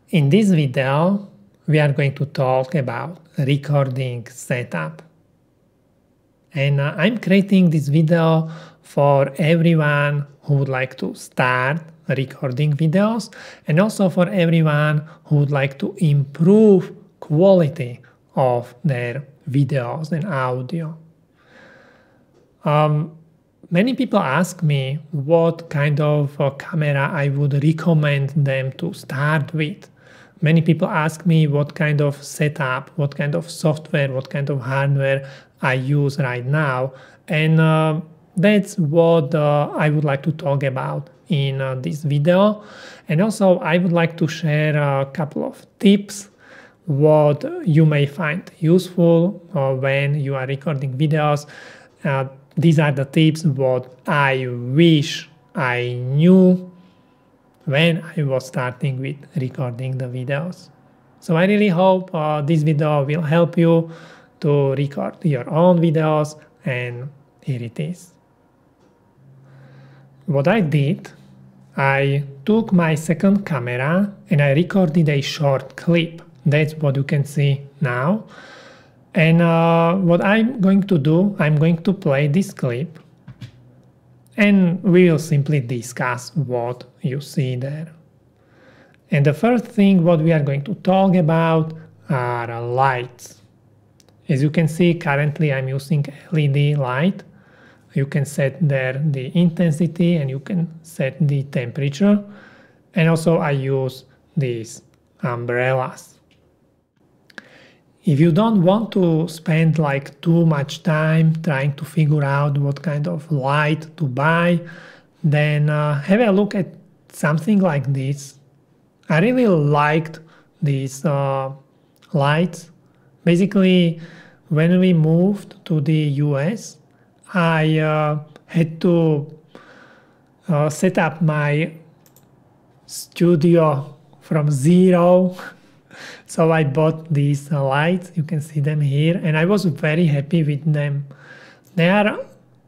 In this video, we are going to talk about recording setup. And I'm creating this video for everyone who would like to start recording videos, and also for everyone who would like to improve quality of their videos and audio. Many people ask me what kind of camera I would recommend them to start with. Many people ask me what kind of setup, what kind of software, what kind of hardware I use right now. And that's what I would like to talk about in this video. And also I would like to share a couple of tips what you may find useful when you are recording videos. These are the tips what I wish I knew when I was starting with recording the videos. So I really hope this video will help you to record your own videos, and here it is. What I did, I took my second camera and I recorded a short clip. That's what you can see now. And what I'm going to do, I'm going to play this clip and we will simply discuss what you see there. And the first thing what we are going to talk about are lights. As you can see, currently I'm using LED light. You can set there the intensity and you can set the temperature. And also I use these umbrellas. If you don't want to spend like too much time trying to figure out what kind of light to buy, then have a look at something like this. I really liked these lights. Basically, when we moved to the US, I had to set up my studio from zero. So I bought these lights, you can see them here, and I was very happy with them. They are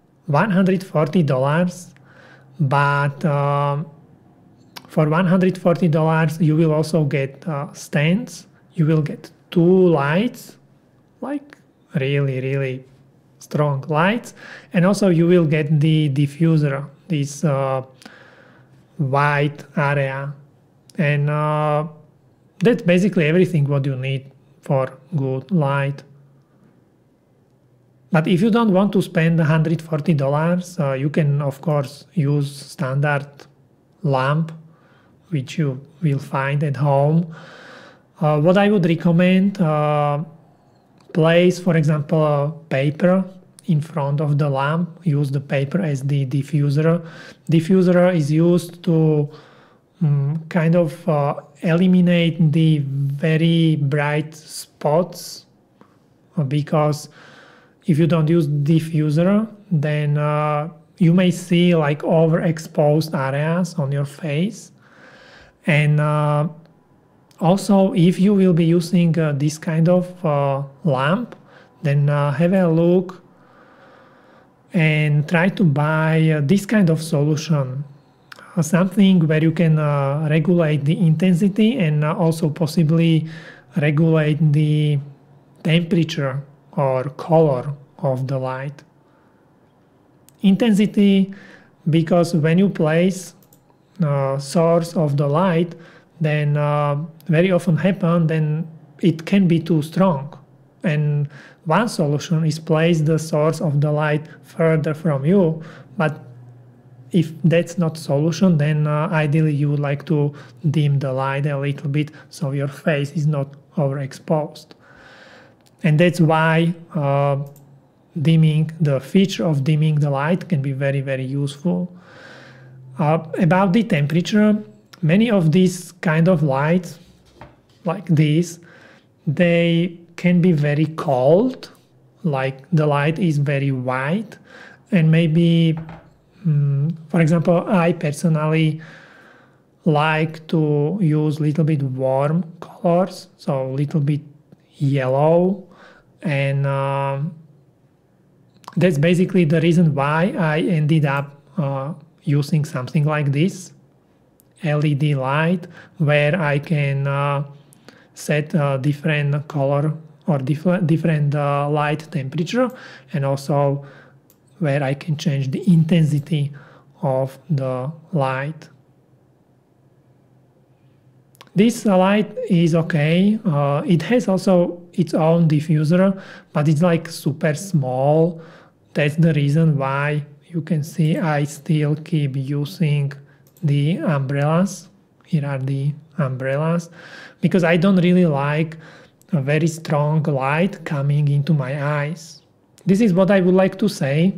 $140, but for $140 you will also get stands, you will get two lights, like really strong lights, and also you will get the diffuser, this white area, and that's basically everything what you need for good light. But if you don't want to spend $140, you can of course use standard lamp, which you will find at home. What I would recommend, place, for example, paper in front of the lamp. Use the paper as the diffuser. Diffuser is used to kind of eliminate the very bright spots, because if you don't use diffuser, then you may see like overexposed areas on your face. And also, if you will be using this kind of lamp, then have a look and try to buy this kind of solution. Something where you can regulate the intensity and also possibly regulate the temperature or color of the light. Intensity, because when you place source of the light, then very often happen, then it can be too strong. And one solution is place the source of the light further from you, but if that's not solution, then ideally you would like to dim the light a little bit so your face is not overexposed. And that's why the feature of dimming the light can be very useful. About the temperature, many of these kind of lights, like this, they can be very cold, like the light is very white, and maybe for example, I personally like to use a little bit warm colors, so a little bit yellow, and that's basically the reason why I ended up using something like this. LED light where I can set different color or different light temperature, and also where I can change the intensity of the light. This light is okay. It has also its own diffuser, but it's like super small. That's the reason why you can see I still keep using the umbrellas. Here are the umbrellas, because I don't really like a very strong light coming into my eyes. This is what I would like to say.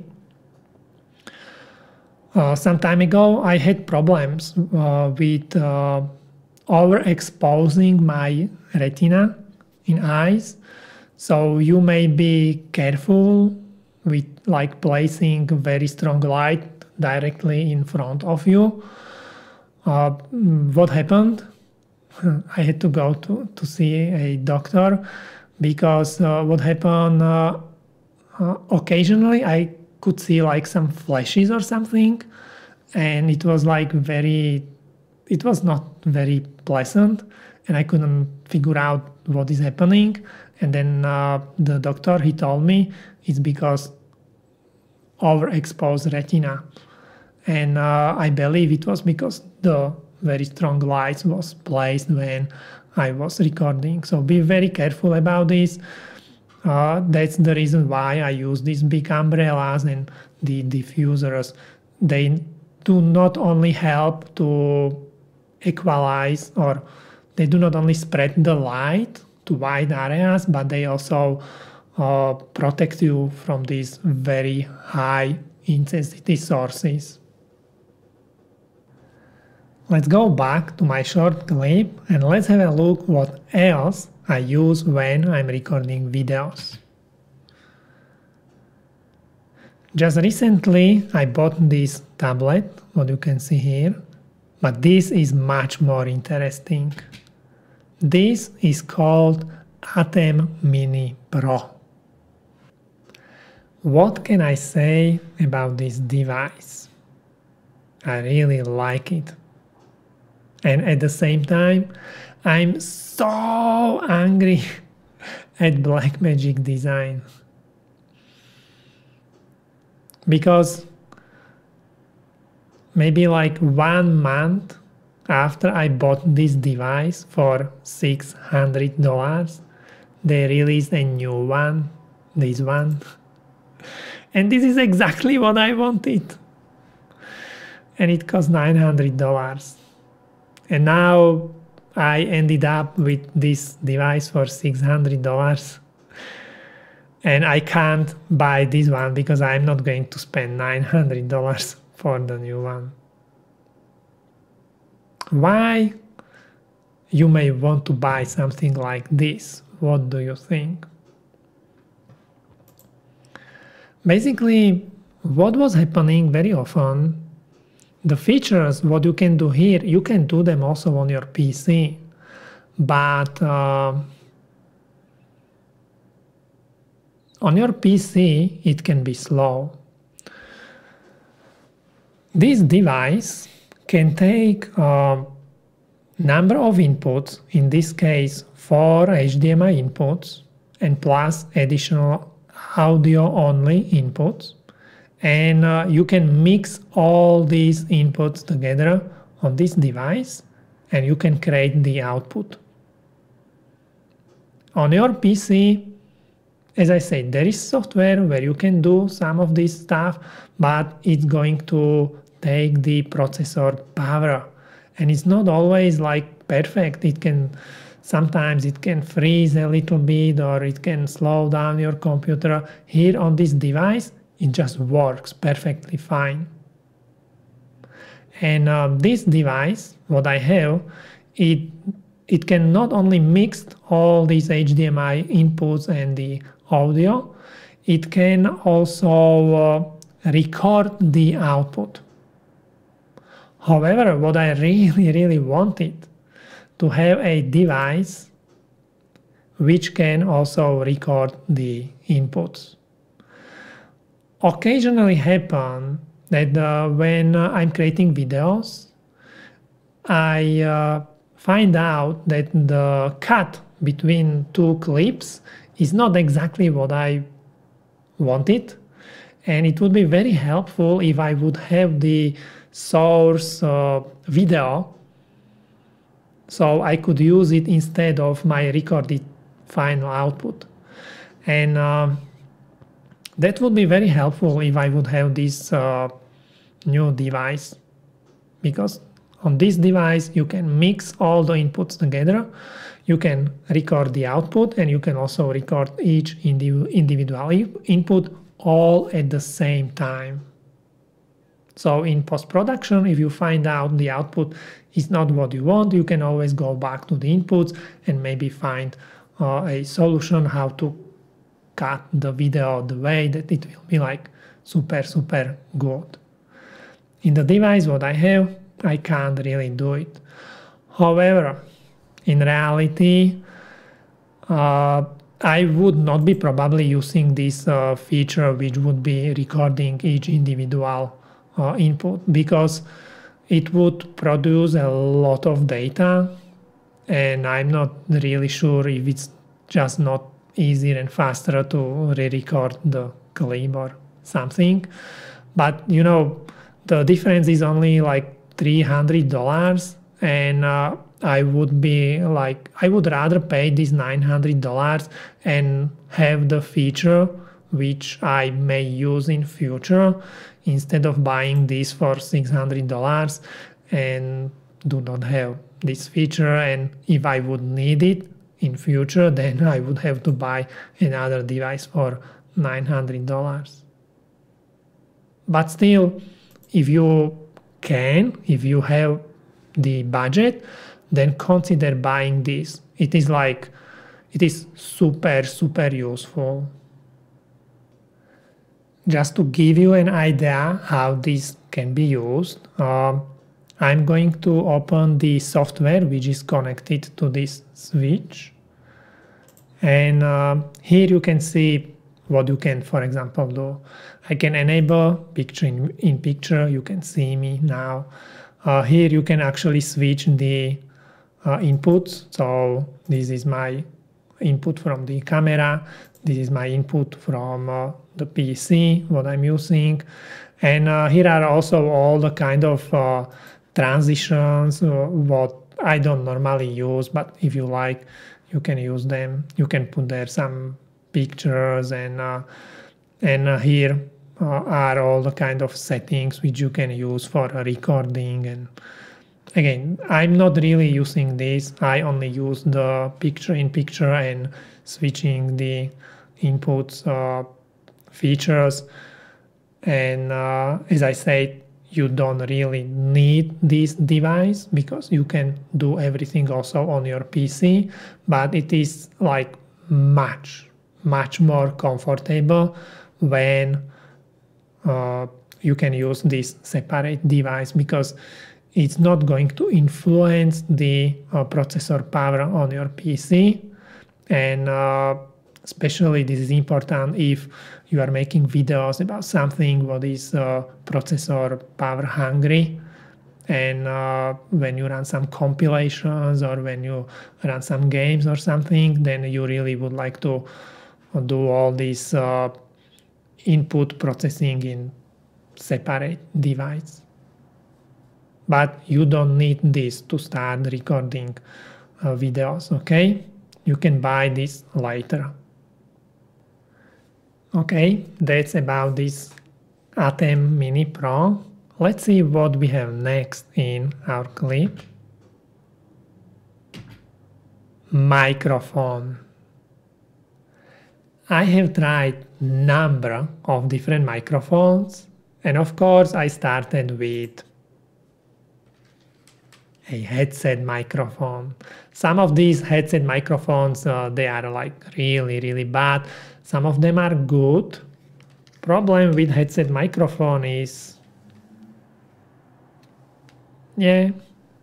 Some time ago I had problems with overexposing my retina in eyes, so you may be careful with like placing very strong light directly in front of you. What happened? I had to go to see a doctor, because what happened, occasionally I could see like some flashes or something, and it was like it was not very pleasant, and I couldn't figure out what is happening. And then the doctor, he told me it's because overexposed retina. And I believe it was because the very strong lights was placed when I was recording. So be very careful about this. That's the reason why I use these big umbrellas and the diffusers. They do not only help to equalize, or they do not only spread the light to wide areas, but they also protect you from these very high intensity sources. Let's go back to my short clip and let's have a look what else I use when I'm recording videos. Just recently I bought this tablet, what you can see here, but this is much more interesting. This is called Atem Mini Pro. What can I say about this device? I really like it. And at the same time, I'm so angry at Blackmagic design. Because maybe like 1 month after I bought this device for $600, they released a new one, this one. And this is exactly what I wanted. And it cost $900. And now I ended up with this device for $600. And I can't buy this one because I'm not going to spend $900 for the new one. Why you may want to buy something like this? What do you think? Basically, what was happening very often, the features, what you can do here, you can do them also on your PC. But on your PC, it can be slow. This device can take a number of inputs, in this case 4 HDMI inputs, and plus additional audio-only inputs. And you can mix all these inputs together on this device, and you can create the output. On your PC, as I said, there is software where you can do some of this stuff, but it's going to take the processor power. And it's not always like perfect. Sometimes it can freeze a little bit, or it can slow down your computer. Here on this device, it just works perfectly fine. And this device, what I have, it can not only mix all these HDMI inputs and the audio, it can also record the output. However, what I really wanted, to have a device which can also record the inputs. Occasionally happen that when I'm creating videos, I find out that the cut between two clips is not exactly what I wanted, and it would be very helpful if I would have the source video so I could use it instead of my recorded final output. And that would be very helpful if I would have this new device, because on this device you can mix all the inputs together, you can record the output, and you can also record each individual input all at the same time. So in post-production, if you find out the output is not what you want, you can always go back to the inputs and maybe find a solution how to cut the video the way that it will be like super good. In the device what I have, I can't really do it. However, in reality, I would not be probably using this feature which would be recording each individual input, because it would produce a lot of data, and I'm not really sure if it's just not easier and faster to re-record the clip or something. But you know, the difference is only like $300, and I would rather pay this $900 and have the feature which I may use in future, instead of buying this for $600 and do not have this feature. And if I would need it in future, then I would have to buy another device for $900. But still, if you have the budget, then consider buying this. It is super useful. Just to give you an idea how this can be used, I'm going to open the software which is connected to this switch. And here you can see what you can, for example, do. I can enable picture in picture. You can see me now. Here you can actually switch the inputs. So this is my input from the camera. This is my input from the PC, what I'm using. And here are also all the kind of transitions, what I don't normally use, but if you like, you can use them. You can put there some pictures, and here are all the kind of settings which you can use for recording. And again, I'm not really using this. I only use the picture in picture and switching the inputs features. And as I said, you don't really need this device because you can do everything also on your PC, but it is like much more comfortable when you can use this separate device, because it's not going to influence the processor power on your PC. And especially this is important if you are making videos about something what is processor power hungry. And when you run some compilations or when you run some games or something, then you really would like to do all this input processing in separate device. But you don't need this to start recording videos, okay? You can buy this later. Okay, that's about this ATEM Mini Pro. Let's see what we have next in our clip. Microphone. I have tried number of different microphones, and of course I started with a headset microphone. Some of these headset microphones, they are like really bad. Some of them are good. Problem with headset microphone is, yeah,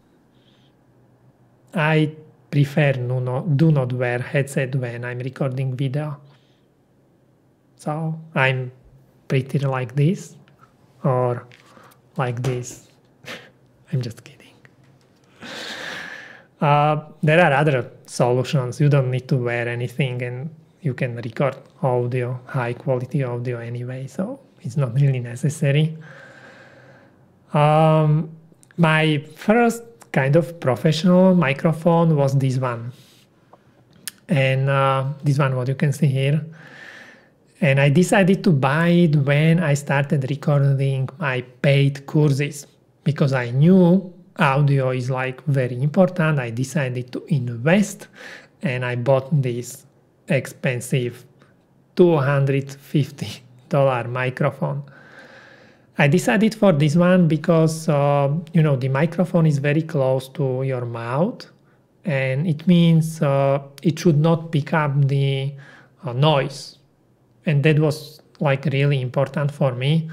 I prefer do not wear headset when I'm recording video. So I'm pretty like this or like this. I'm just kidding. There are other solutions. You don't need to wear anything, and you can record audio, high quality audio anyway, so it's not really necessary. My first kind of professional microphone was this one. And this one, what you can see here. And I decided to buy it when I started recording my paid courses, because I knew audio is like very important. I decided to invest, and I bought this expensive $250 microphone. I decided for this one because you know, the microphone is very close to your mouth, and it means it should not pick up the noise, and that was like really important for me.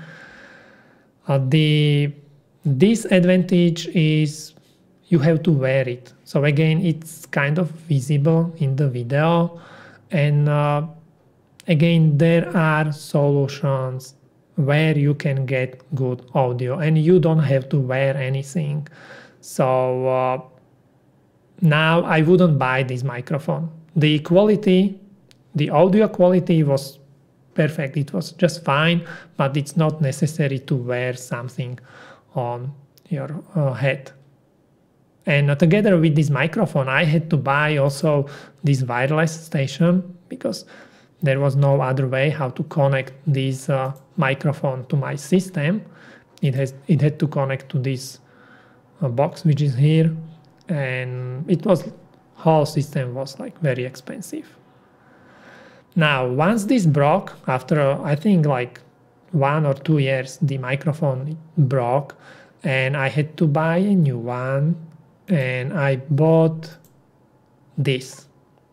The disadvantage is you have to wear it, so again it's kind of visible in the video, and again there are solutions where you can get good audio and you don't have to wear anything. So now I wouldn't buy this microphone. The quality, the audio quality was perfect. It was just fine, but it's not necessary to wear something on your head. And together with this microphone, I had to buy also this wireless station, because there was no other way how to connect this microphone to my system. It had to connect to this box which is here, and whole system was like very expensive. Now once this broke, after I think like 1 or 2 years, the microphone broke and I had to buy a new one, and I bought this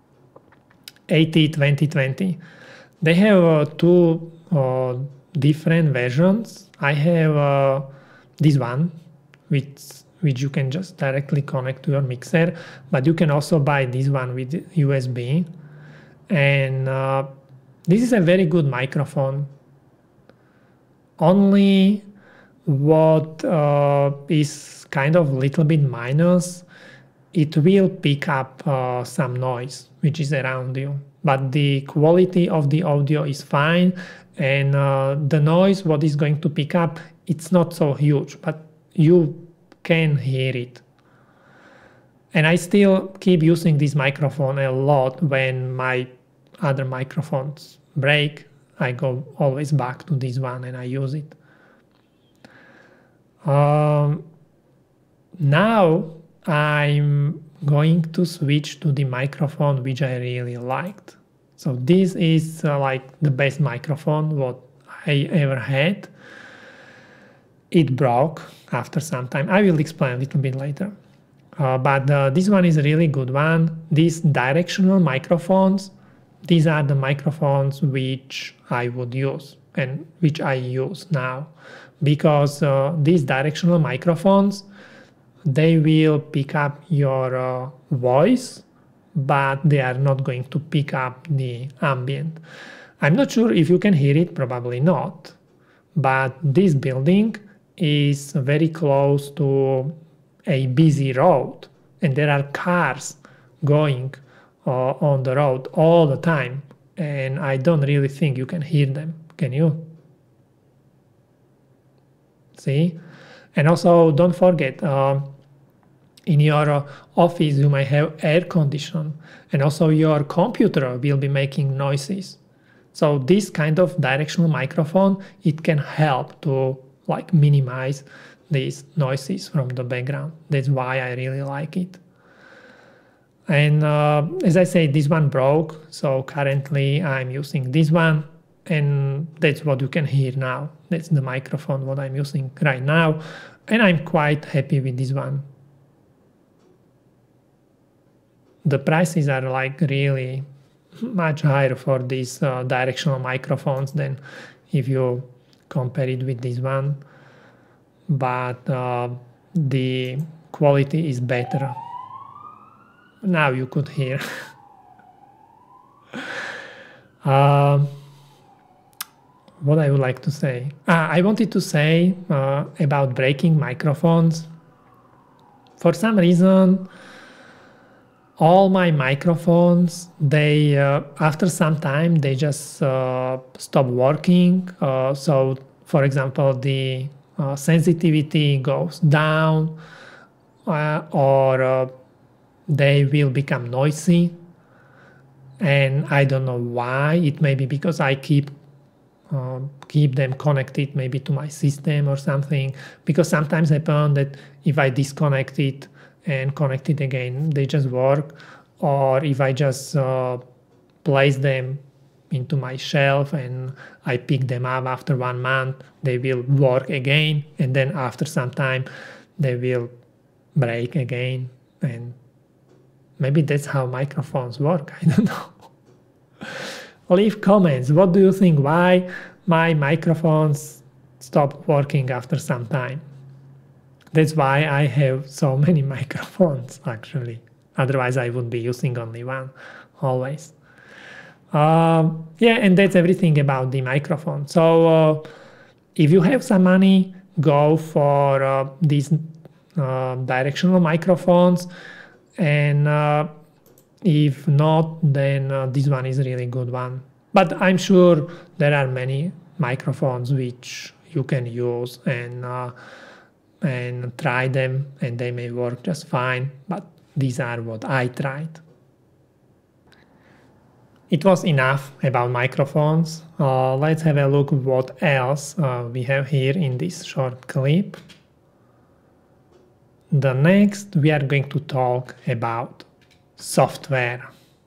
AT2020. They have two different versions. I have this one, which you can just directly connect to your mixer, but you can also buy this one with USB. And this is a very good microphone. Only what is kind of little bit minus, it will pick up some noise which is around you, but the quality of the audio is fine, and the noise what is going to pick up, it's not so huge, but you can hear it. And I still keep using this microphone a lot. When my other microphones break, I go always back to this one and I use it. Now I'm going to switch to the microphone which I really liked. So this is like the best microphone what I ever had. It broke after some time. I will explain a little bit later. But this one is a really good one. These directional microphones, these are the microphones which I would use and which I use now, because these directional microphones, they will pick up your voice, but they are not going to pick up the ambient. I'm not sure if you can hear it, probably not, but this building is very close to a busy road, and there are cars going on the road all the time, and I don't really think you can hear them. Can you? See? And also don't forget, in your office you might have air condition, and also your computer will be making noises. So this kind of directional microphone, it can help to like minimize these noises from the background. That's why I really like it. And as I say, this one broke, so currently I'm using this one, and that's what you can hear now. That's the microphone what I'm using right now, and I'm quite happy with this one. The prices are like really much higher for these directional microphones than if you compare it with this one, but the quality is better. Now you could hear. What I would like to say. I wanted to say about breaking microphones. For some reason, all my microphones, they after some time they just stop working. So for example, the sensitivity goes down, or they will become noisy, and I don't know why. It may be because I keep them connected maybe to my system or something, because sometimes happen that if I disconnect it and connect it again, they just work. Or if I just place them into my shelf and I pick them up after 1 month, they will work again, and then after some time they will break again. And maybe that's how microphones work. I don't know. Leave comments. What do you think? Why my microphones stop working after some time? That's why I have so many microphones, actually. Otherwise, I would be using only one, always. Yeah, and that's everything about the microphone. So if you have some money, go for these directional microphones. And if not, then this one is a really good one. But I'm sure there are many microphones which you can use and try them, and they may work just fine. But these are what I tried. It was enough about microphones. Let's have a look what else we have here in this short clip. The next, we are going to talk about software.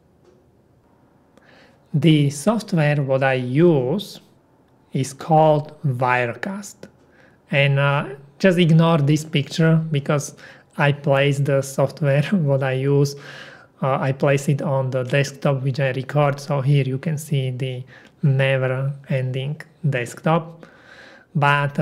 The software what I use is called Wirecast. And just ignore this picture because I place the software what I use. I place it on the desktop which I record. So here you can see the never-ending desktop. But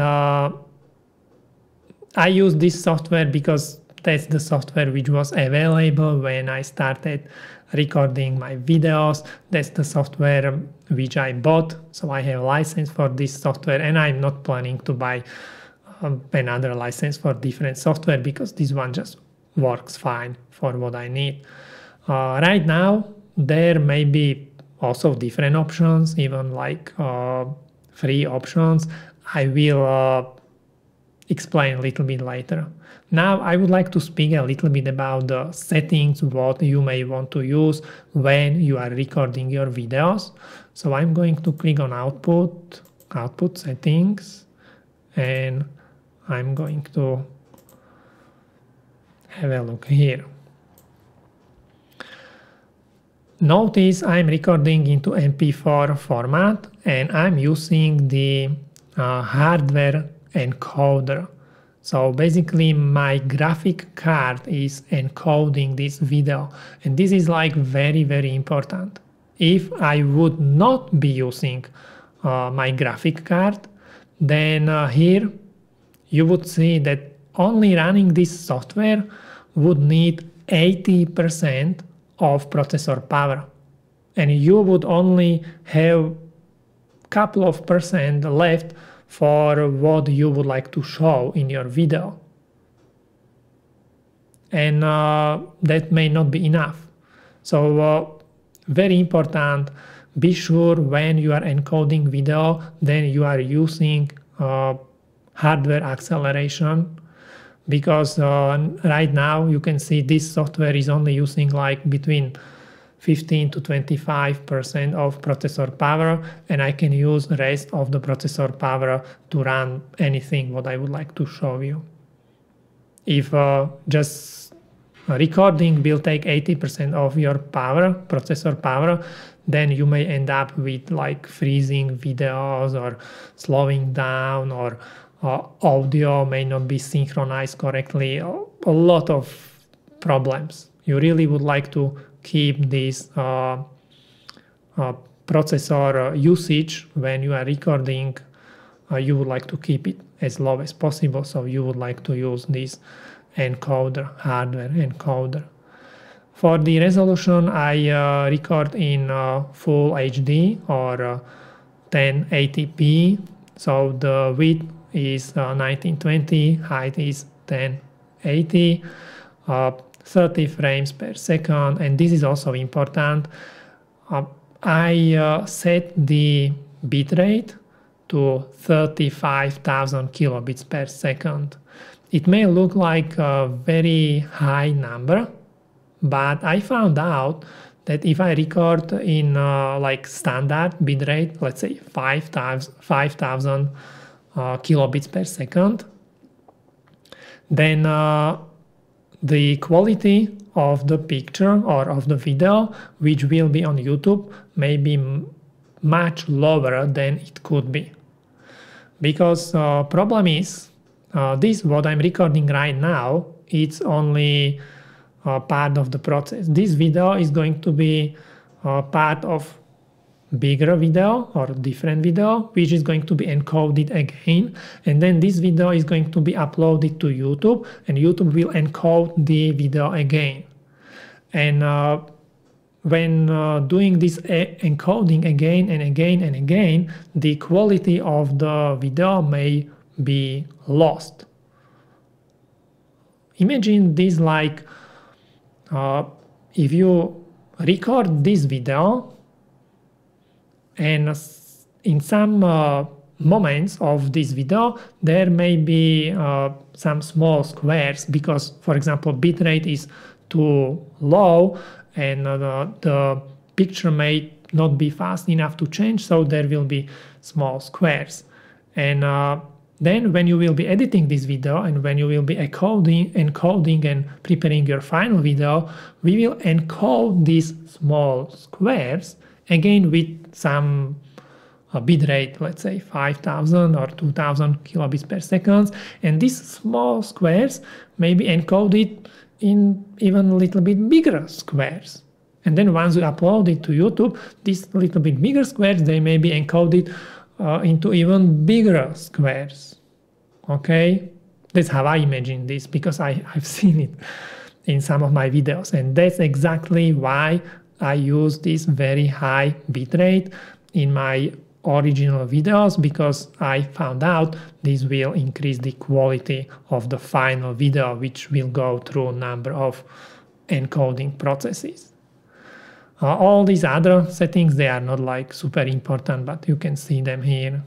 I use this software because that's the software which was available when I started recording my videos. That's the software which I bought. So I have a license for this software, and I'm not planning to buy another license for different software because this one just works fine for what I need. Right now, there may be also different options, even like free options. I will explain a little bit later. Now I would like to speak a little bit about the settings, what you may want to use when you are recording your videos. So I'm going to click on output settings, and I'm going to have a look here. Notice I'm recording into MP4 format, and I'm using the hardware encoder. So basically my graphic card is encoding this video, and this is like very, very important. If I would not be using my graphic card, then here you would see that only running this software would need 80% of processor power, and you would only have couple of percent left for what you would like to show in your video. And that may not be enough. So very important, be sure when you are encoding video, then you are using hardware acceleration, because right now you can see this software is only using like between 15 to 25% of processor power, and I can use the rest of the processor power to run anything what I would like to show you. If just recording will take 80% of your power, processor power, then you may end up with like freezing videos or slowing down, or audio may not be synchronized correctly, a lot of problems. You really would like to keep this processor usage when you are recording. You would like to keep it as low as possible, so you would like to use this encoder, hardware encoder. For the resolution, I record in full HD or 1080p. So the width is 1920, height is 1080. 30 frames per second, and this is also important. I set the bitrate to 35,000 kilobits per second. It may look like a very high number, but I found out that if I record in like standard bitrate, let's say 5,000 kilobits per second, then the quality of the picture or of the video, which will be on YouTube, may be much lower than it could be. Because problem is, this what I'm recording right now, it's only part of the process. This video is going to be part of bigger video or different video, which is going to be encoded again, and then this video is going to be uploaded to YouTube, and YouTube will encode the video again. And when doing this encoding again and again and again, the quality of the video may be lost. Imagine this like if you record this video, and in some moments of this video there may be some small squares because, for example, bitrate is too low and the picture may not be fast enough to change, so there will be small squares. And then when you will be editing this video and when you will be encoding and preparing your final video, we will encode these small squares again with some bitrate, let's say 5,000 or 2,000 kilobits per second, and these small squares may be encoded in even a little bit bigger squares. And then once you upload it to YouTube, these little bit bigger squares, they may be encoded into even bigger squares. Okay, that's how I imagine this, because I've seen it in some of my videos, and that's exactly why I use this very high bitrate in my original videos, because I found out this will increase the quality of the final video, which will go through a number of encoding processes. All these other settings, they are not like super important, but you can see them here.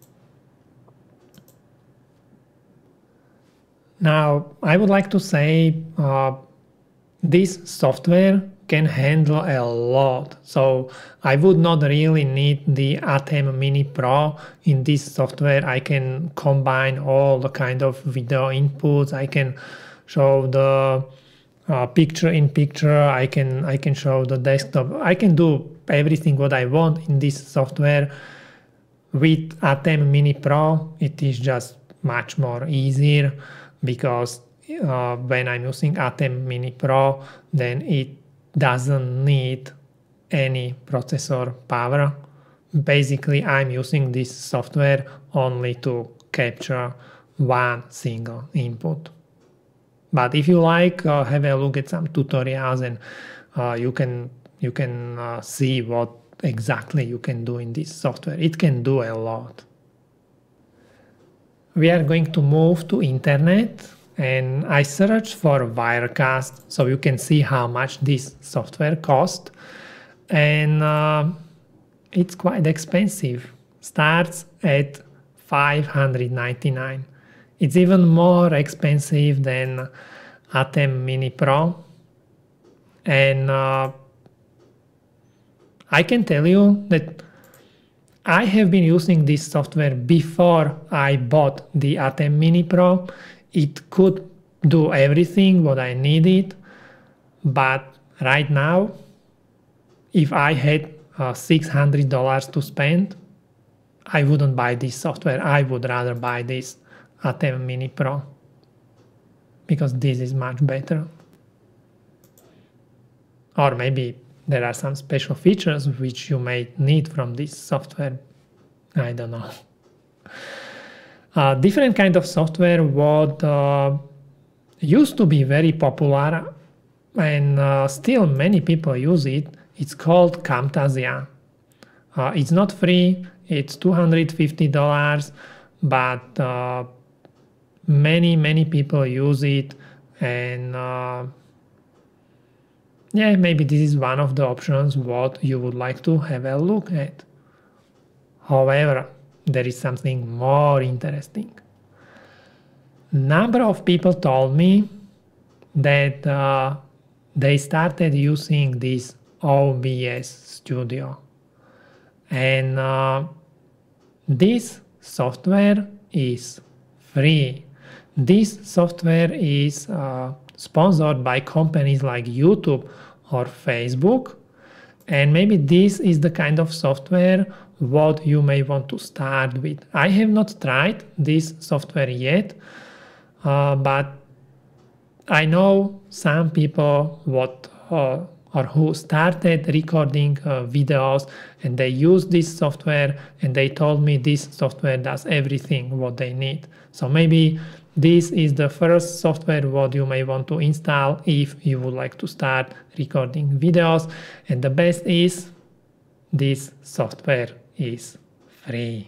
Now, I would like to say this software can handle a lot, so I would not really need the Atem Mini Pro. In this software I can combine all the kind of video inputs, I can show the picture in picture, I can show the desktop, I can do everything what I want in this software. With Atem Mini Pro it is just much more easier, because when I'm using Atem Mini Pro, then it doesn't need any processor power. Basically, I'm using this software only to capture one single input. But if you like, have a look at some tutorials, and you can see what exactly you can do in this software. It can do a lot. We are going to move to internet, and I searched for Wirecast, so you can see how much this software costs, and it's quite expensive. Starts at $599. It's even more expensive than Atem Mini Pro, and I can tell you that I have been using this software before I bought the Atem Mini Pro. It could do everything what I needed, but right now, if I had $600 to spend, I wouldn't buy this software. I would rather buy this Atem Mini Pro, because this is much better. Or maybe there are some special features which you may need from this software. I don't know. Different kind of software what used to be very popular, and still many people use it. It's called Camtasia. It's not free, it's $250, but many people use it, and yeah, maybe this is one of the options what you would like to have a look at. However, there is something more interesting. Number of people told me that they started using this OBS Studio, and this software is free. This software is sponsored by companies like YouTube or Facebook, and maybe this is the kind of software what you may want to start with. I have not tried this software yet, but I know some people or who started recording videos, and they use this software, and they told me this software does everything what they need. So maybe this is the first software what you may want to install if you would like to start recording videos. And the best is this software is free.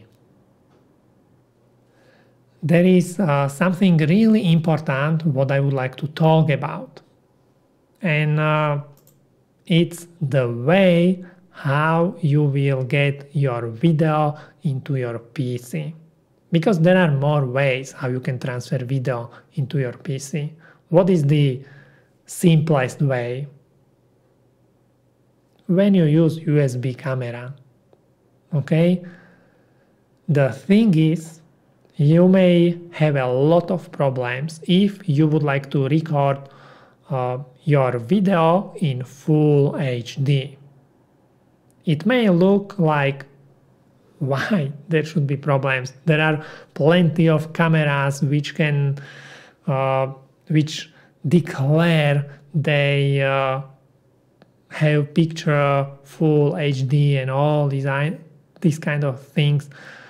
There is something really important what I would like to talk about, and it's the way how you will get your video into your PC. Because there are more ways how you can transfer video into your PC. What is the simplest way? When you use USB camera, okay? The thing is, you may have a lot of problems if you would like to record your video in full HD. It may look like, why there should be problems? There are plenty of cameras which can, which declare they have picture full HD and all these kind of things.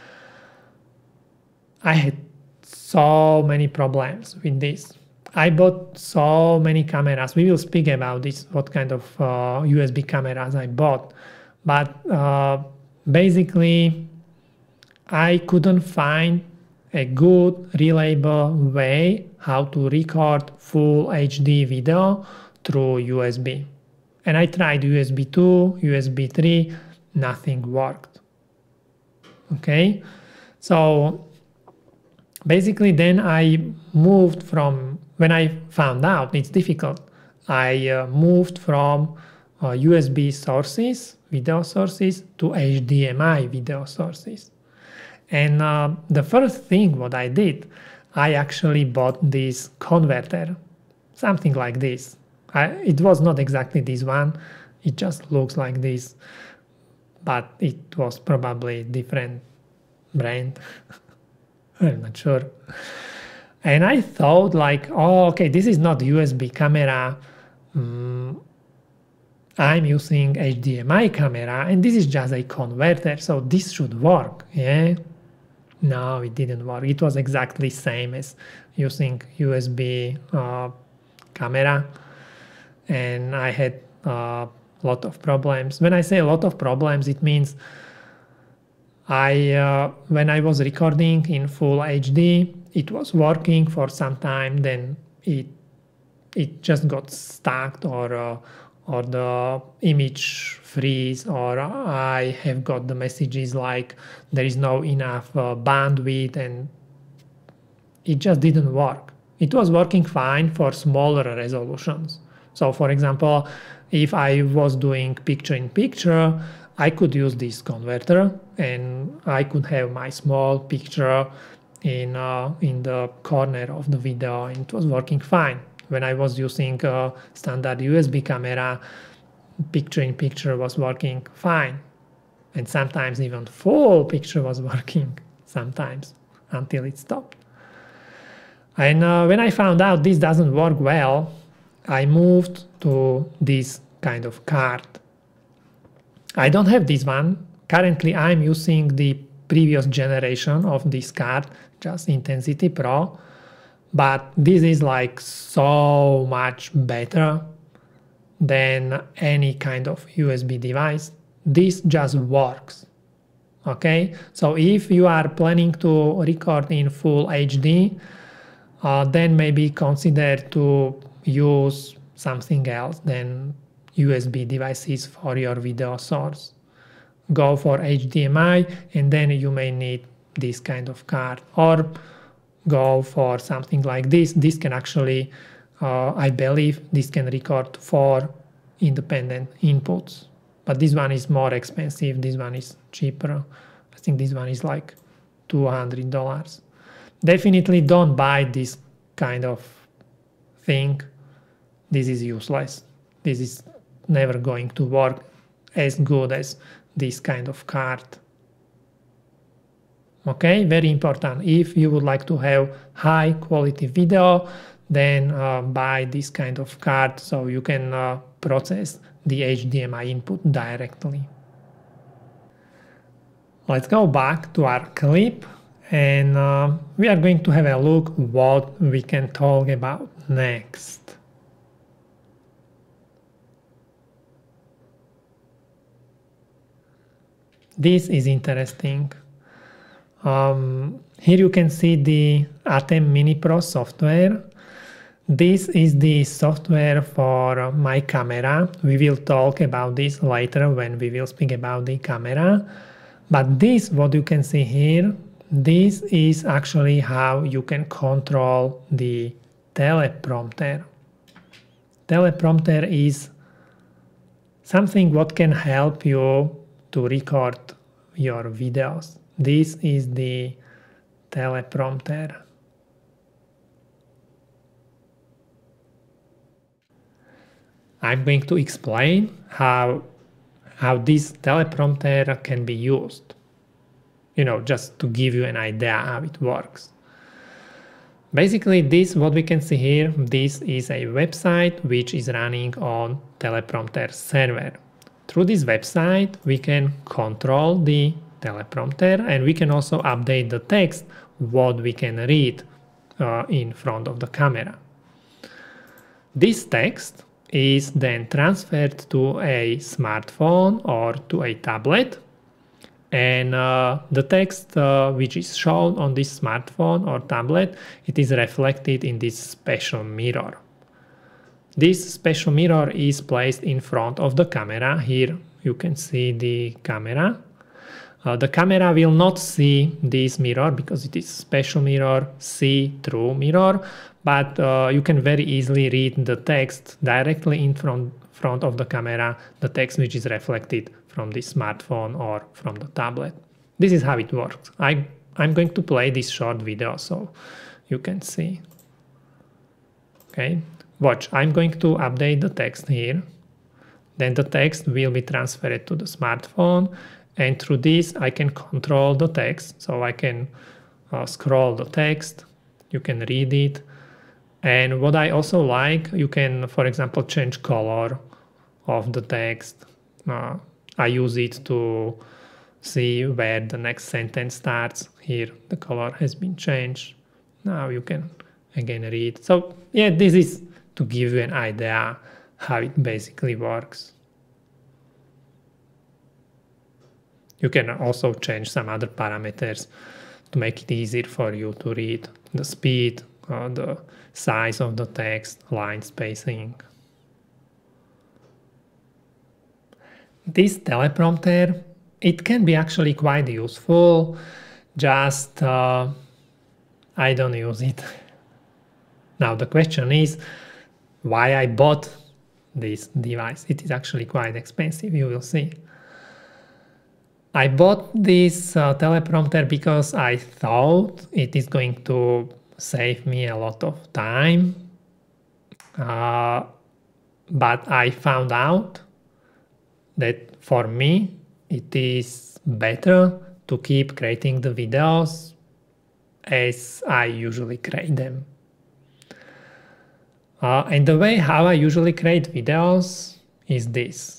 I had so many problems with this. I bought so many cameras. We will speak about this, what kind of USB cameras I bought. But basically, I couldn't find a good, reliable way how to record full HD video through USB. And I tried USB 2, USB 3, nothing worked. Okay? So basically, then I moved from, when I found out it's difficult, I moved from USB sources, video sources, to HDMI video sources. And the first thing what I did, I actually bought this converter, something like this. It was not exactly this one, it just looks like this, but it was probably different brand. I'm not sure. And I thought like, oh, okay, this is not USB camera. I'm using HDMI camera, and this is just a converter, so this should work, yeah? No, it didn't work. It was exactly same as using USB camera, and I had a lot of problems. When I say a lot of problems, it means when I was recording in full HD, it was working for some time, then it just got stuck, or the image freeze, or I have got the messages like there is no enough bandwidth, and it just didn't work. It was working fine for smaller resolutions. So for example, if I was doing picture-in-picture, I could use this converter, and I could have my small picture in the corner of the video, and it was working fine. When I was using a standard USB camera, picture-in-picture was working fine. And sometimes even full picture was working sometimes, until it stopped. And when I found out this doesn't work well, I moved to this kind of card. I don't have this one. Currently, I'm using the previous generation of this card, just Intensity Pro. But this is like so much better than any kind of USB device. This just works. Okay? So if you are planning to record in full HD, then maybe consider to use something else than USB devices for your video source. Go for HDMI, and then you may need this kind of card, or go for something like this. This can actually, I believe, this can record 4 independent inputs, but this one is more expensive. This one is cheaper. I think this one is like $200. Definitely don't buy this kind of thing. This is useless. This is never going to work as good as this kind of card. Okay, very important. If you would like to have high quality video, then buy this kind of card so you can process the HDMI input directly. Let's go back to our clip, and we are going to have a look what we can talk about next. This is interesting. Here you can see the Atem Mini Pro software. This is the software for my camera. We will talk about this later when we will speak about the camera. But this, what you can see here, this is actually how you can control the teleprompter. Teleprompter is something what can help you to record your videos. This is the teleprompter. I'm going to explain how this teleprompter can be used. Just to give you an idea how it works. Basically, this, what we can see here, this is a website which is running on teleprompter server. Through this website, we can control the teleprompter, and we can also update the text what we can read in front of the camera. This text is then transferred to a smartphone or to a tablet, and the text which is shown on this smartphone or tablet, it is reflected in this special mirror. This special mirror is placed in front of the camera. Here you can see the camera. The camera will not see this mirror because it is special mirror, see-through mirror, but you can very easily read the text directly in front of the camera, the text which is reflected from the smartphone or from the tablet. This is how it works. I'm going to play this short video so you can see. Okay, watch. I'm going to update the text here. Then the text will be transferred to the smartphone, and through this I can control the text. So I can scroll the text, you can read it. And what I also like, you can, for example, change color of the text. I use it to see where the next sentence starts. Here the color has been changed. Now you can again read. So yeah, this is to give you an idea how it basically works. You can also change some other parameters to make it easier for you to read: the speed, the size of the text, line spacing. This teleprompter, it can be actually quite useful, just I don't use it. Now the question is why I bought this device. It is actually quite expensive, you will see. I bought this teleprompter because I thought it is going to save me a lot of time, but I found out that for me it is better to keep creating the videos as I usually create them. And the way how I usually create videos is this.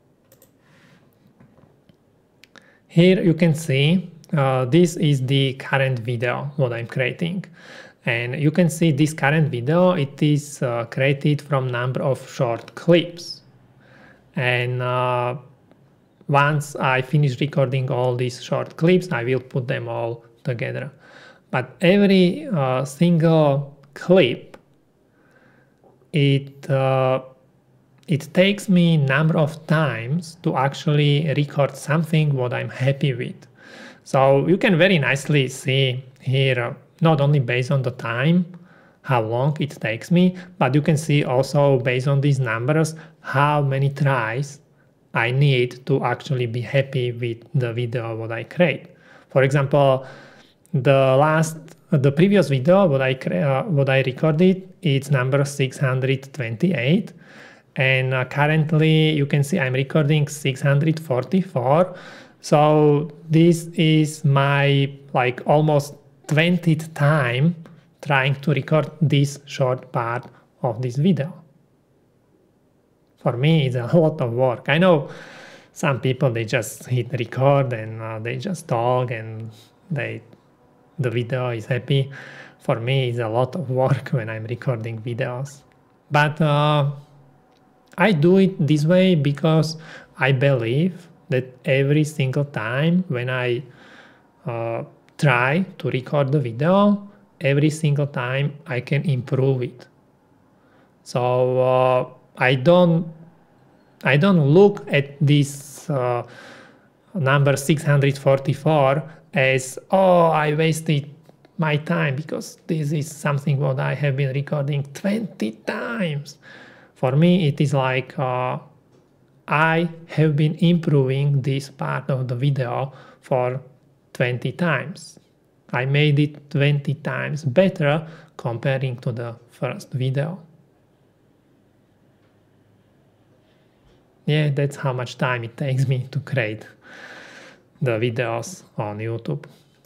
Here you can see this is the current video what I'm creating, and you can see this current video, it is created from number of short clips, and once I finish recording all these short clips I will put them all together. But every single clip, it it takes me number of times to actually record something what I'm happy with. So you can very nicely see here, not only based on the time, how long it takes me, but you can see also based on these numbers, how many tries I need to actually be happy with the video what I create. For example, the previous video what I recorded, it's number 628, and currently you can see I'm recording 644. So this is my like almost 20th time trying to record this short part of this video. For me, it's a lot of work. I know some people, they just hit record and they just talk and the video is happy. For me, it's a lot of work when I'm recording videos. But I do it this way because I believe that every single time when I try to record the video, every single time I can improve it. So I don't look at this number 644 as, oh, I wasted my time because this is something what I have been recording 20 times. For me, it is like I have been improving this part of the video for 20 times. I made it 20 times better comparing to the first video. Yeah, that's how much time it takes me to create the videos on YouTube.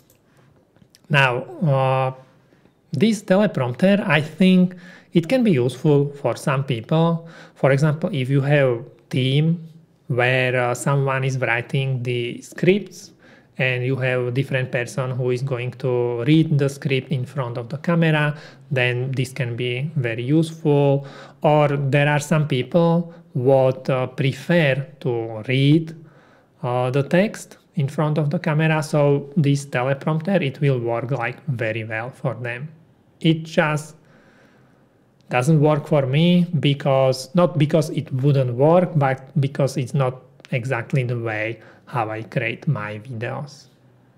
Now, this teleprompter, I think it can be useful for some people. For example, if you have a team where someone is writing the scripts and you have a different person who is going to read the script in front of the camera, then this can be very useful. Or there are some people what prefer to read the text in front of the camera, so this teleprompter, it will work like very well for them. It just doesn't work for me because, not because it wouldn't work, but because it's not exactly the way how I create my videos.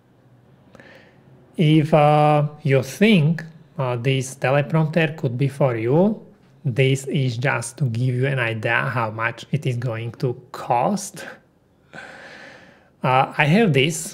If you think this teleprompter could be for you, this is just to give you an idea how much it is going to cost. I have this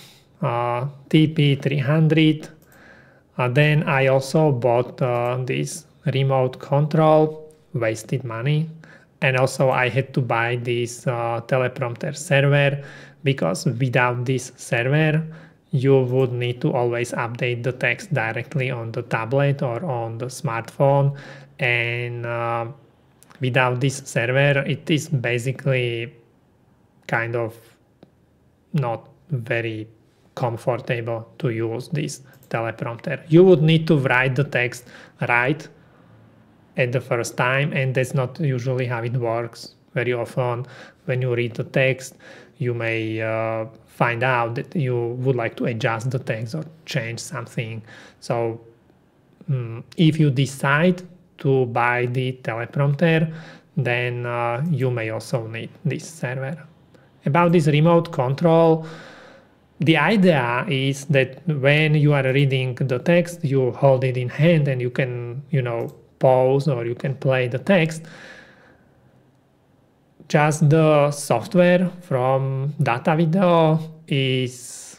TP300. Then I also bought this remote control, wasted money. And also I had to buy this teleprompter server, because without this server, you would need to always update the text directly on the tablet or on the smartphone. And without this server, it is basically kind of not very comfortable to use this teleprompter. You would need to write the text right at the first time, and that's not usually how it works. Very often when you read the text, you may find out that you would like to adjust the text or change something. So if you decide to buy the teleprompter, then you may also need this server. About this remote control, the idea is that when you are reading the text, you hold it in hand and you can, pause or you can play the text. Just the software from Data Video is,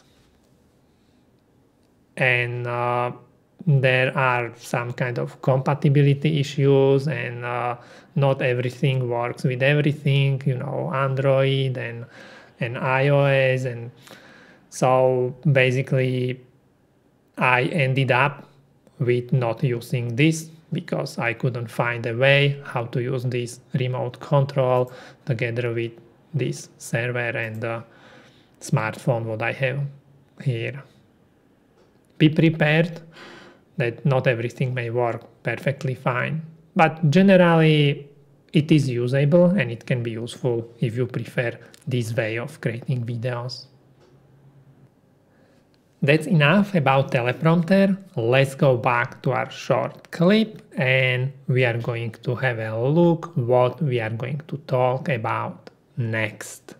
and there are some kind of compatibility issues, and not everything works with everything, Android and iOS. And so basically I ended up with not using this because I couldn't find a way how to use this remote control together with this server and the smartphone what I have here. Be prepared that not everything may work perfectly fine, but generally it is usable and it can be useful if you prefer this way of creating videos. That's enough about teleprompter. Let's go back to our short clip and we are going to have a look what we are going to talk about next.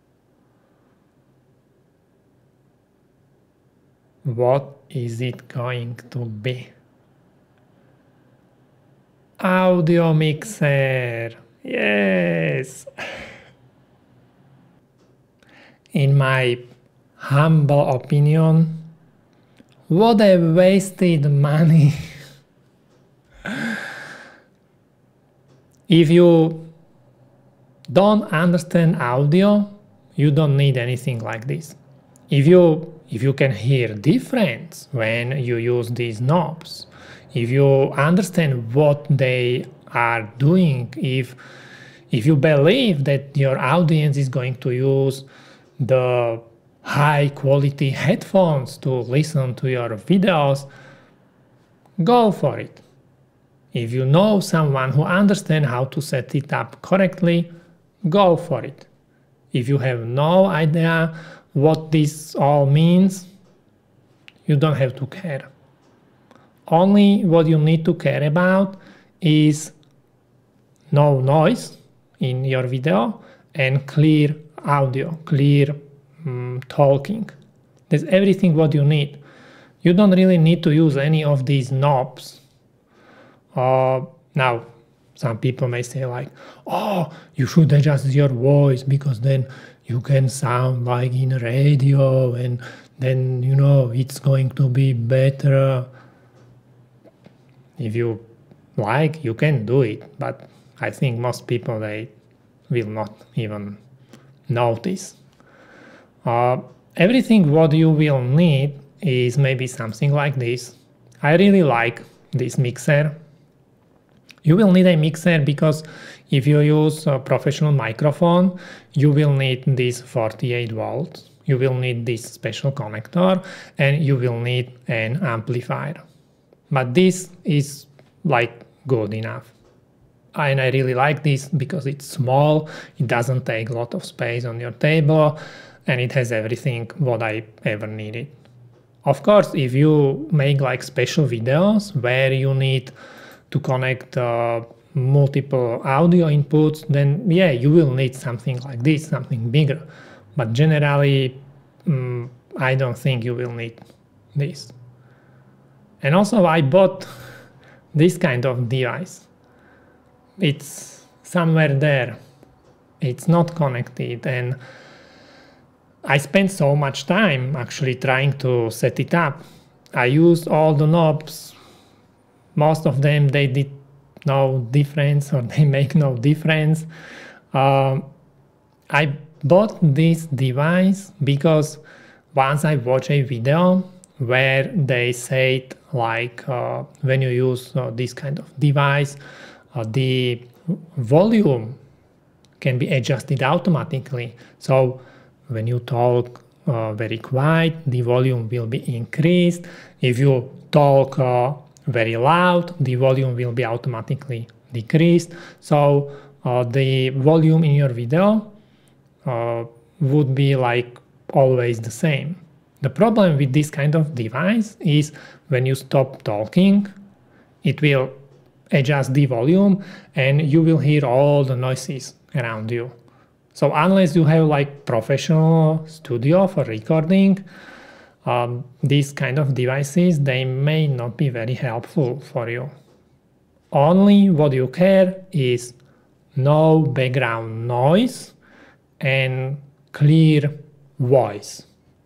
What is it going to be? Audio mixer. Yes. In my humble opinion, what a wasted money. If you don't understand audio, you don't need anything like this. If you can hear difference when you use these knobs, if you understand what they are doing, if you believe that your audience is going to use the high quality headphones to listen to your videos, go for it. If you know someone who understands how to set it up correctly, go for it. If you have no idea what this all means, you don't have to care. Only what you need to care about is no noise in your video and clear audio, clear talking. That's everything what you need. You don't really need to use any of these knobs. Now, some people may say like, oh, you should adjust your voice because then you can sound like in radio and then, you know, it's going to be better. If you like, you can do it, but I think most people, they will not even notice. Everything what you will need is maybe something like this. I really like this mixer. You will need a mixer because if you use a professional microphone, you will need this 48 volts. You will need this special connector and you will need an amplifier. But this is like good enough. And I really like this because it's small, it doesn't take a lot of space on your table, and it has everything what I ever needed. Of course, if you make like special videos where you need to connect multiple audio inputs, then yeah, you will need something like this, something bigger. But generally, I don't think you will need this. And also I bought this kind of device. It's somewhere there. It's not connected, and I spent so much time actually trying to set it up. I used all the knobs. Most of them, they did no difference or they make no difference. I bought this device because once I watched a video where they said like when you use this kind of device, the volume can be adjusted automatically. So when you talk very quiet, the volume will be increased. If you talk very loud, the volume will be automatically decreased. So the volume in your video would be like always the same. The problem with this kind of device is when you stop talking, it will adjust the volume and you will hear all the noises around you. So unless you have like professional studio for recording, these kind of devices, they may not be very helpful for you. Only what you care is no background noise and clear voice.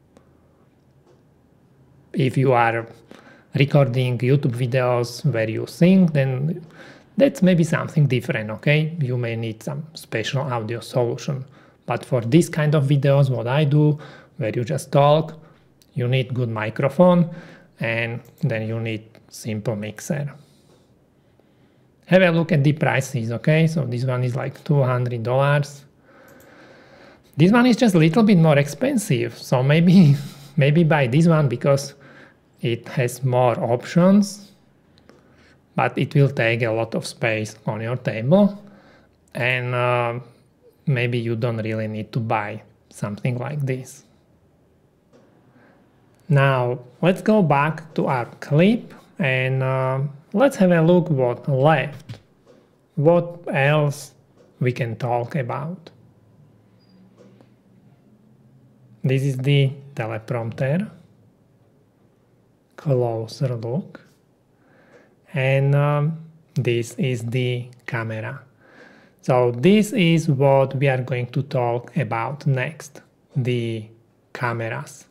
If you are recording YouTube videos where you sing, then that's maybe something different, okay? You may need some special audio solution. But for this kind of videos, what I do, where you just talk, you need good microphone and then you need simple mixer. Have a look at the prices, okay? So this one is like $200. This one is just a little bit more expensive. So maybe buy this one because it has more options, but it will take a lot of space on your table. And maybe you don't really need to buy something like this. Now let's go back to our clip and let's have a look what left. What else we can talk about. This is the teleprompter. Closer look. And this is the camera. So this is what we are going to talk about next, the cameras.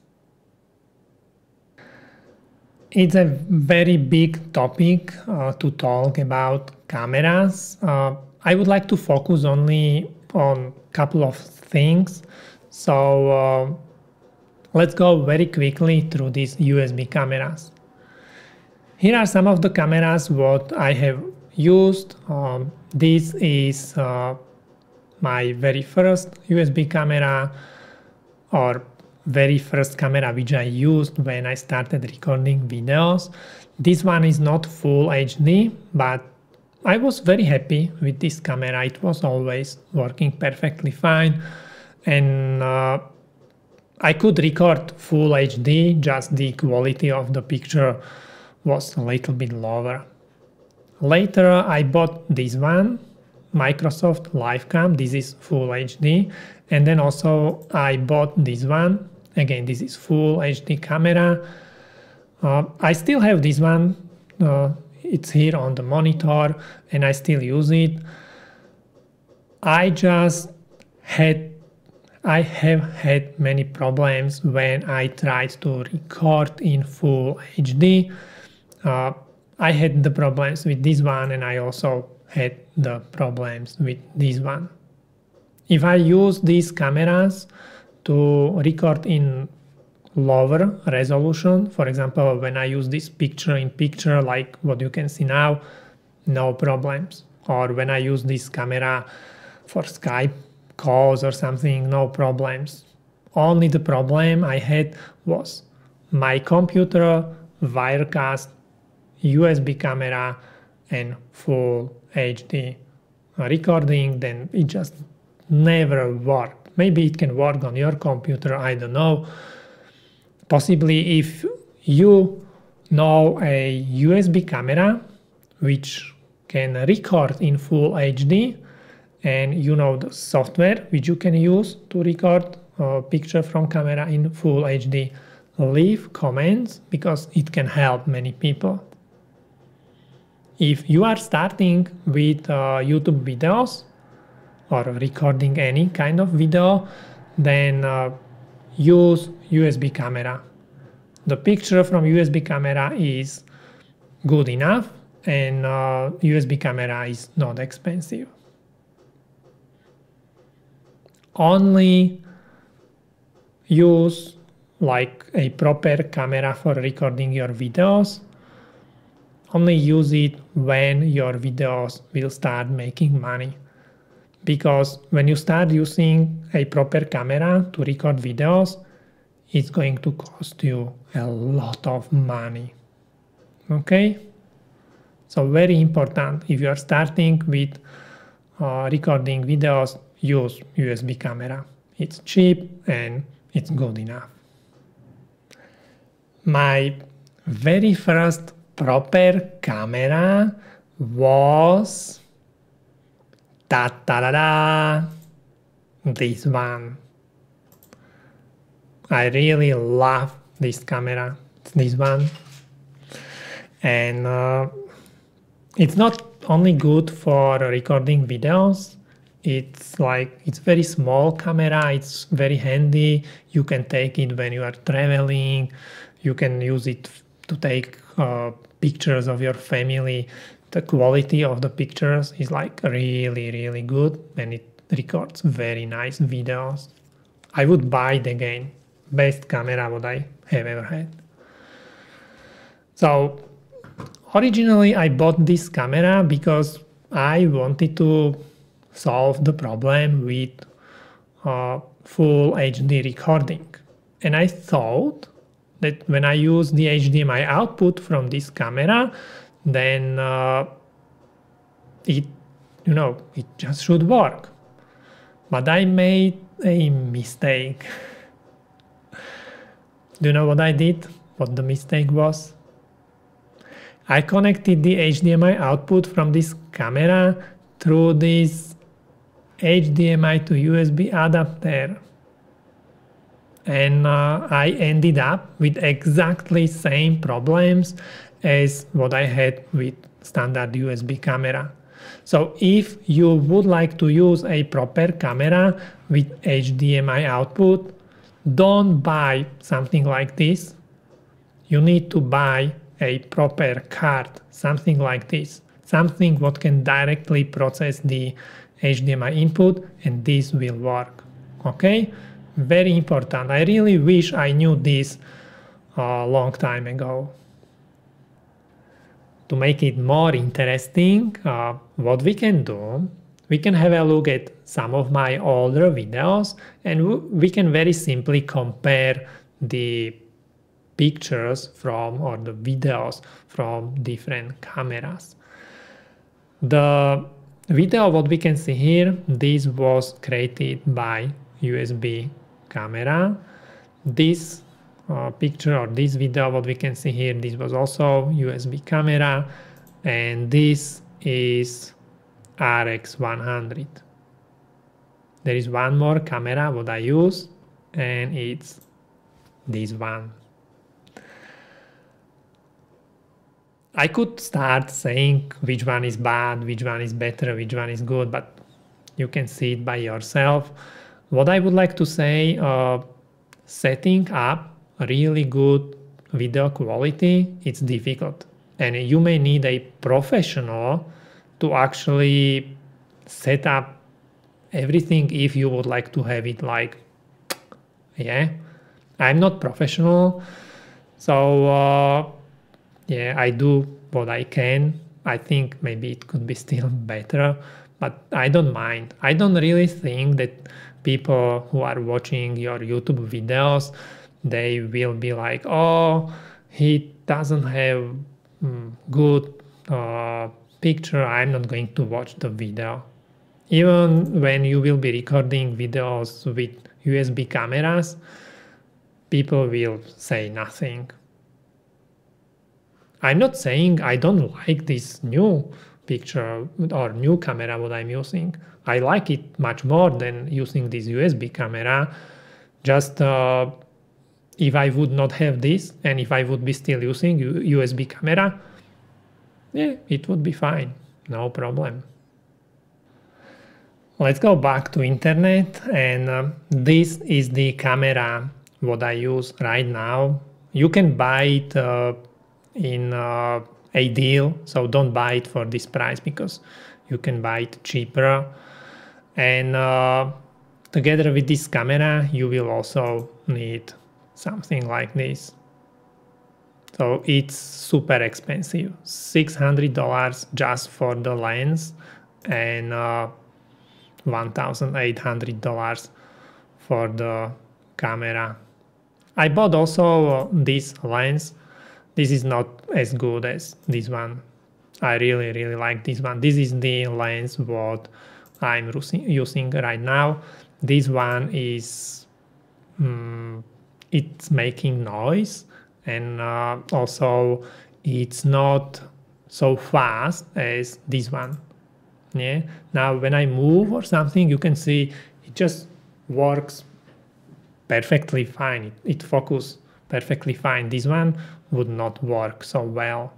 It's a very big topic to talk about cameras. I would like to focus only on a couple of things. So let's go very quickly through these USB cameras. Here are some of the cameras what I have used. This is my very first USB camera, or very first camera which I used when I started recording videos. This one is not full HD, but I was very happy with this camera. It was always working perfectly fine, and I could record full HD, just the quality of the picture was a little bit lower. Later I bought this one, Microsoft Livecam. This is full HD, and then also I bought this one. Again, this is full HD camera. I still have this one. It's here on the monitor and I still use it. I have had many problems when I tried to record in full HD. I had the problems with this one, and I also had the problems with this one. If I use these cameras to record in lower resolution, for example, when I use this picture-in-picture like what you can see now, no problems. Or when I use this camera for Skype calls or something, no problems. Only the problem I had was my computer, Wirecast, USB camera, and full HD recording. Then it just never worked. Maybe it can work on your computer, I don't know. Possibly if you know a USB camera which can record in full HD, and you know the software which you can use to record a picture from camera in full HD, leave comments, because it can help many people. If you are starting with YouTube videos or recording any kind of video, then use USB camera. The picture from USB camera is good enough, and USB camera is not expensive. Only use like a proper camera for recording your videos. Only use it when your videos will start making money. Because when you start using a proper camera to record videos, it's going to cost you a lot of money. Okay? So very important, if you are starting with recording videos, use USB camera. It's cheap and it's good enough. My very first proper camera was this one. I really love this camera. It's this one. And it's not only good for recording videos. It's very small camera. It's very handy. You can take it when you are traveling. You can use it to take pictures of your family. The quality of the pictures is like really, really good, and it records very nice videos. I would buy it again. Best camera what I have ever had. So originally I bought this camera because I wanted to solve the problem with full HD recording. And I thought that when I use the HDMI output from this camera, then it just should work. But I made a mistake. Do you know what I did? What the mistake was? I connected the HDMI output from this camera through this HDMI to USB adapter. And I ended up with exactly same problems as what I had with standard USB camera. So if you would like to use a proper camera with HDMI output, don't buy something like this. You need to buy a proper card, something like this, something what can directly process the HDMI input, and this will work. Okay, very important. I really wish I knew this a long time ago. To make it more interesting, what we can do, we can have a look at some of my older videos, and we can very simply compare the pictures from, or the videos from different cameras. The video what we can see here, this was created by USB camera. This picture or this video what we can see here, this was also USB camera, and this is RX100. There is one more camera what I use, and it's this one. I could start saying which one is bad, which one is better, which one is good, but you can see it by yourself. What I would like to say, setting up a really good video quality, it's difficult. And you may need a professional to actually set up everything if you would like to have it like, yeah. I'm not professional, so yeah, I do what I can. I think maybe it could be still better, but I don't mind. I don't really think that people who are watching your YouTube videos, they will be like, oh, he doesn't have good picture, I'm not going to watch the video. Even when you will be recording videos with USB cameras, people will say nothing. I'm not saying I don't like this new picture or new camera what I'm using. I like it much more than using this USB camera. Just if I would not have this, and if I would be still using USB camera, yeah, it would be fine, no problem. Let's go back to internet, and this is the camera what I use right now. You can buy it in a deal, so don't buy it for this price because you can buy it cheaper. And together with this camera you will also need something like this. So it's super expensive, $600 just for the lens, and $1,800 for the camera. I bought also this lens. This is not as good as this one. I really like this one. This is the lens what I'm using right now. This one is it's making noise, and also it's not so fast as this one. Yeah. Now when I move or something, you can see it just works perfectly fine. It focuses perfectly fine. This one would not work so well.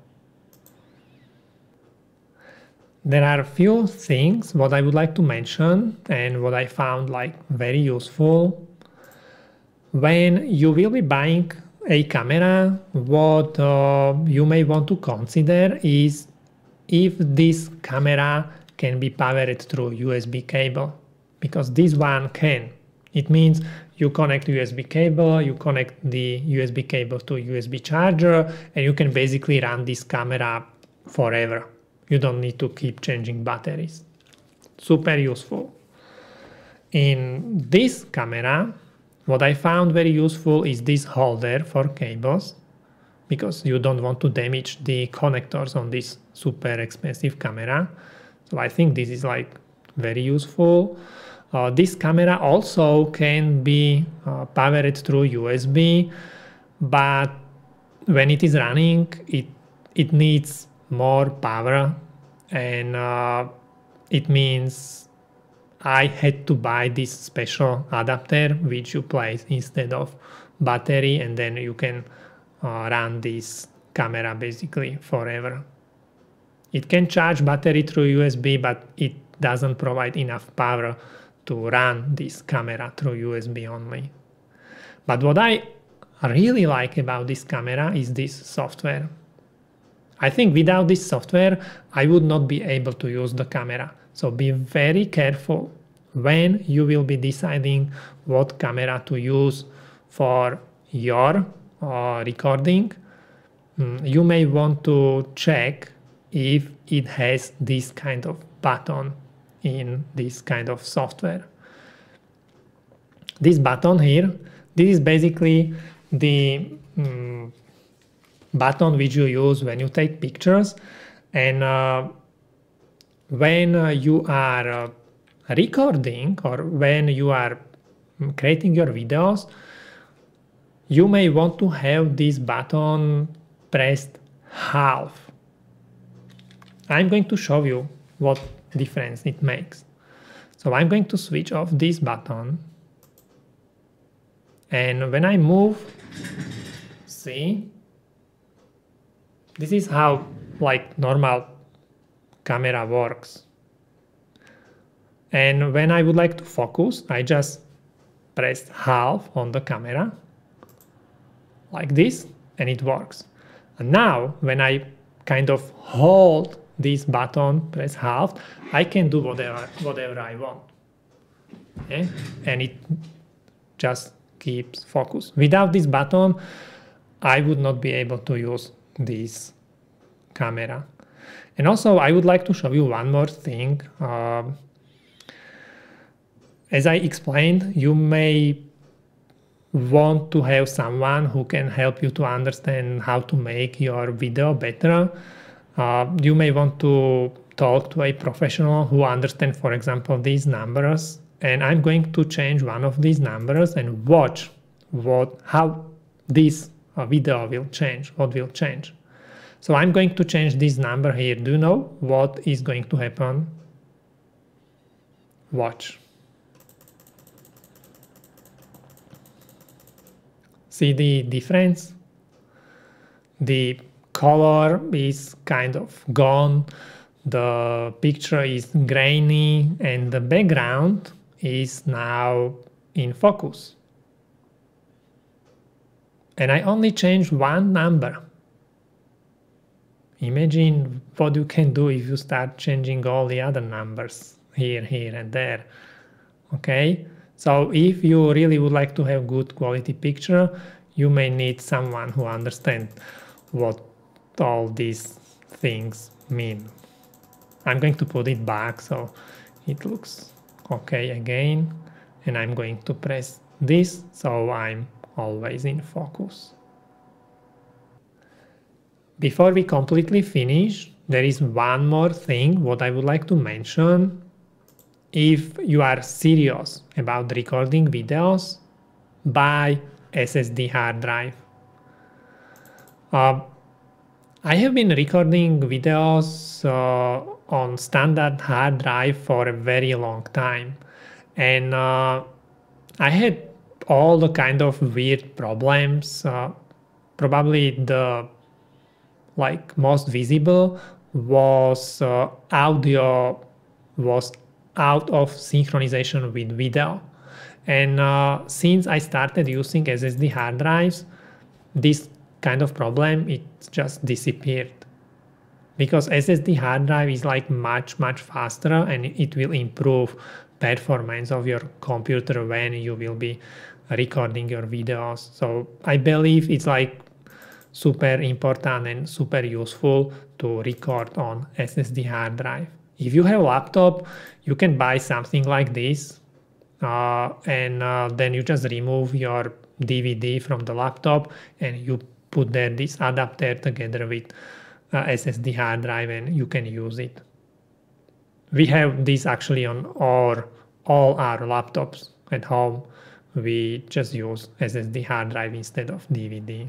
There are a few things what I would like to mention and what I found like very useful. When you will be buying a camera, what you may want to consider is if this camera can be powered through USB cable, because this one can. It means you connect USB cable, you connect the USB cable to USB charger, and you can basically run this camera forever. You don't need to keep changing batteries. Super useful. In this camera, what I found very useful is this holder for cables, because you don't want to damage the connectors on this super expensive camera. So I think this is like very useful. This camera also can be powered through USB, but when it is running, it needs more power, and it means I had to buy this special adapter which you place instead of battery, and then you can run this camera basically forever. It can charge battery through USB, but it doesn't provide enough power to run this camera through USB only. But what I really like about this camera is this software. I think without this software, I would not be able to use the camera. So be very careful when you will be deciding what camera to use for your recording. You may want to check if it has this kind of button in this kind of software. This button here, this is basically the button which you use when you take pictures, and when you are recording or when you are creating your videos, you may want to have this button pressed half. I'm going to show you what difference it makes. So I'm going to switch off this button, and when I move, see, this is how like normal camera works. And when I would like to focus, I just press half on the camera like this, and it works. And now when I kind of hold this button, press half, I can do whatever I want. Okay? And it just keeps focus. Without this button, I would not be able to use this camera. And also I would like to show you one more thing. As I explained, you may want to have someone who can help you to understand how to make your video better. You may want to talk to a professional who understands, for example, these numbers. And I'm going to change one of these numbers and watch how this video will change, what will change. So I'm going to change this number here. Do you know what is going to happen? Watch. See the difference? The color is kind of gone, the picture is grainy, and the background is now in focus. And I only changed one number. Imagine what you can do if you start changing all the other numbers here, here, and there. Okay? So if you really would like to have good quality picture, you may need someone who understands what all these things mean. I'm going to put it back so it looks okay again, and I'm going to press this so I'm always in focus. Before we completely finish, there is one more thing what I would like to mention. If you are serious about recording videos, buy SSD hard drive. I have been recording videos on standard hard drive for a very long time, and I had all the kind of weird problems. Probably the most visible was audio was out of synchronization with video. And since I started using SSD hard drives, this kind of problem, it just disappeared. Because SSD hard drive is much faster, and it will improve performance of your computer when you will be recording your videos. So I believe it's super important and super useful to record on SSD hard drive. If you have a laptop, you can buy something like this, and then you just remove your DVD from the laptop and you put there this adapter together with SSD hard drive, and you can use it. We have this actually on all our laptops at home. we just use SSD hard drive instead of DVD.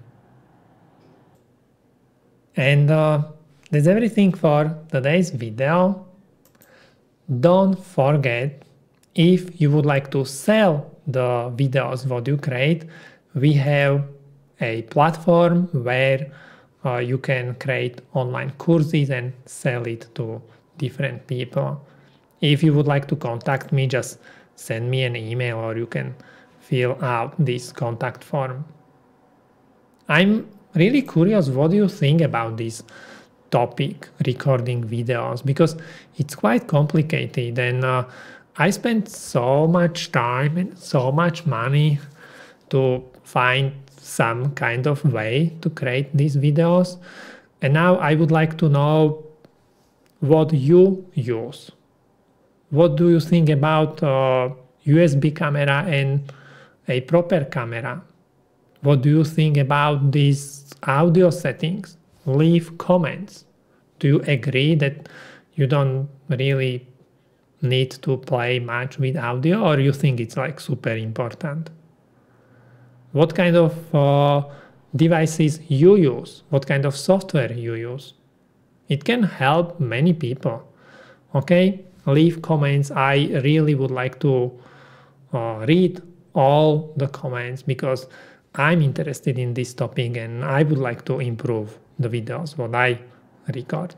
And that's everything for today's video. Don't forget, if you would like to sell the videos what you create, we have a platform where you can create online courses and sell it to different people. If you would like to contact me, just send me an email or you can fill out this contact form. I'm really curious what do you think about this topic, recording videos, because it's quite complicated, and I spent so much time and so much money to find some kind of way to create these videos, and now I would like to know what you use. What do you think about USB camera and a proper camera? What do you think about these audio settings? Leave comments. Do you agree that you don't really need to play much with audio, or you think it's like super important? What kind of devices you use? What kind of software you use? It can help many people. Okay, leave comments. I really would like to read all the comments because I'm interested in this topic and I would like to improve the videos what I record.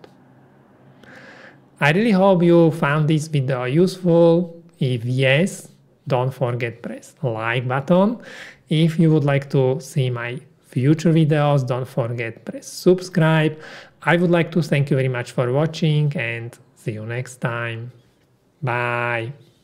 I really hope you found this video useful. If yes, don't forget press like button. If you would like to see my future videos, don't forget press subscribe. I would like to thank you very much for watching and see you next time. Bye.